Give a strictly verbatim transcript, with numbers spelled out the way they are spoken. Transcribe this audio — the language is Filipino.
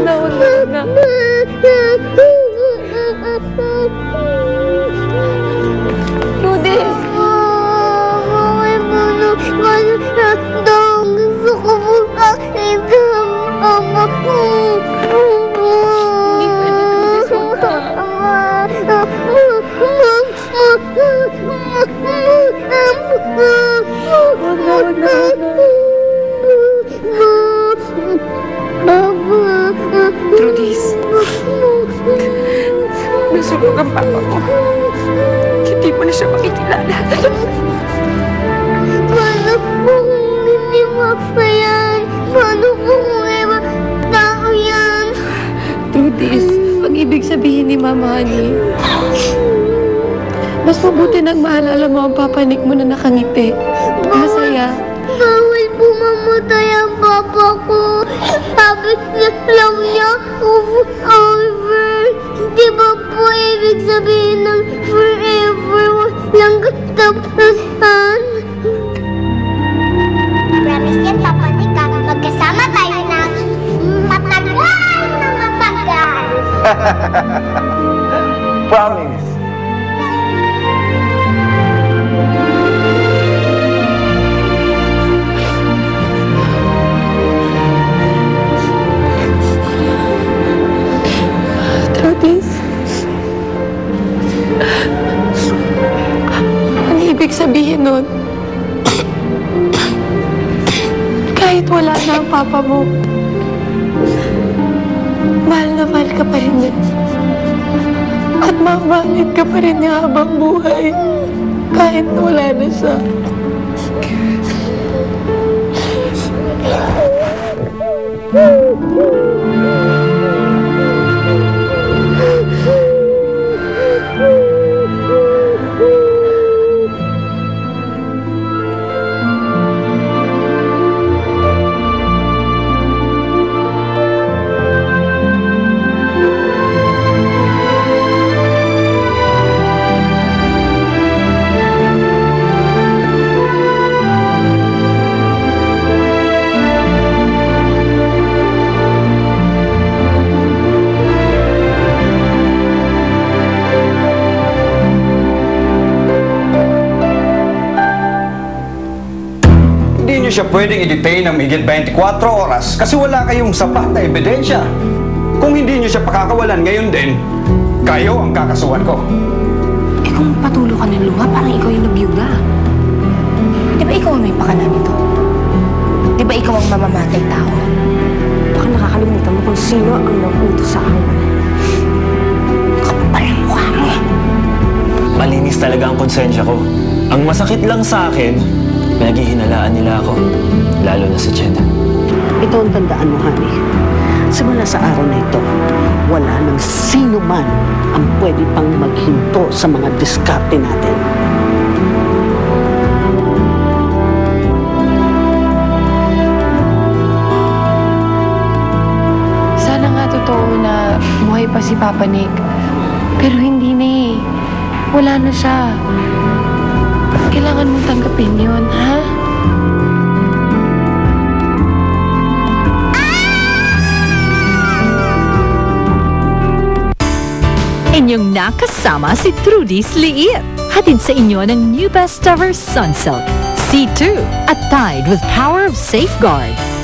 na, wag na, wag na. Rudis! Gusto ko po kakita ang mama ko. Hindi pwede, Rudis, wag ka. Wag na, wag na, wag na. Trudis, nasunog ang papa mo. Hindi mo na siya makikilala. Paano po kung hindi mapa yan? Paano po kung iba tao yan? Trudis, ang ibig sabihin ni Mama Honey, mas mabuti nang maalala mo ang papanik mo na nakangiti. Masaya. Bawal po mamatay ang papa ko. Sabi niya lang niya forever. Di ba po ibig sabihin ng forever? Walang katapusan. Promise yan, Papa Nika. Magkasama tayo ng matagal na matagal. Promise. Trudis, ang ibig sabihin nun, kahit wala na ang papa mo, mahal na mahal ka pa rin niya. At mamahalin ka pa rin niya habang buhay, kahit wala na siya. Hindi niyo siya pwedeng i-detain ng higit twenty-four oras kasi wala kayong sapat na ebidensya. Kung hindi niyo siya pakakawalan ngayon din, kayo ang kakasuhan ko. Eh kung patulo ka ng luha, parang ikaw yung nabiyuda. Di ba ikaw ang may pakana nito? Di ba ikaw ang mamamatay tao? Baka nakakalimutan mo kung sino ang nag-utos sa akin. Kapal ang mukha mo. Malinis talaga ang konsensya ko. Ang masakit lang sa akin, naghihinalaan nila ako, lalo na si Jed. Ito ang tandaan mo, honey. Simula sa araw na ito, wala nang sino man ang pwede pang maghinto sa mga diskarte natin. Sana nga totoo na buhay pa si Papa Nick. Pero hindi na eh. Wala na siya. Kailangan mong tanggapin yun, ha? Inyong nakasama si Trudis Liit. Hatid sa inyo ng new best ever Sunsilk. C two, at Tide with power of safeguard.